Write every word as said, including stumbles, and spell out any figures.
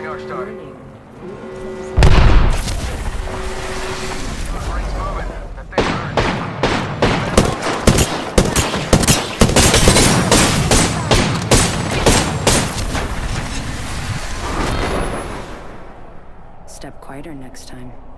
R started. Warning. Ring's moving. That thing hurt. Step quieter next time.